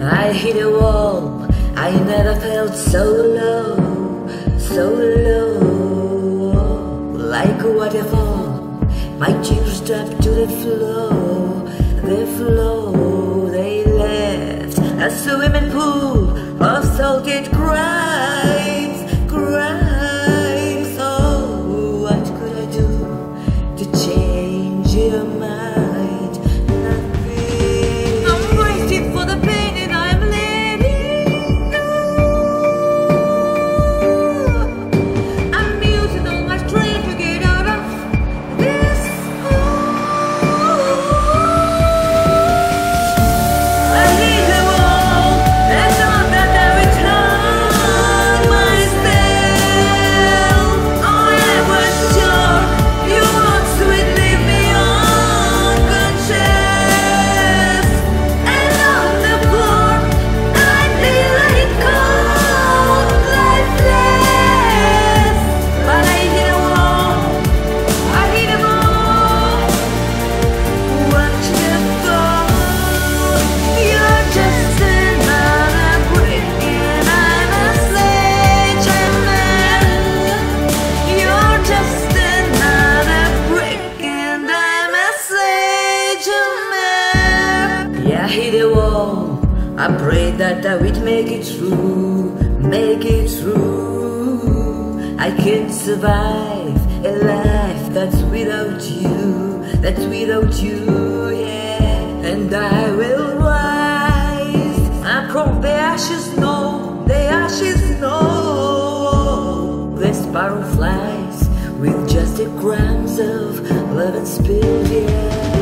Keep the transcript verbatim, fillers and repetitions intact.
I hit a wall, I never felt so low, so low. Like a waterfall, my tears dropped to the floor, the floor. They left a swimming pool of salted crimes, crimes. Oh, what could I do to change your mind? I hit a wall, I prayed that I would make it through, make it through. I can't survive a life that's without you, that's without you, yeah. And I will rise, I from the ashes know, the ashes know. The sparrow flies with just a crumbs of love and spirit, yeah.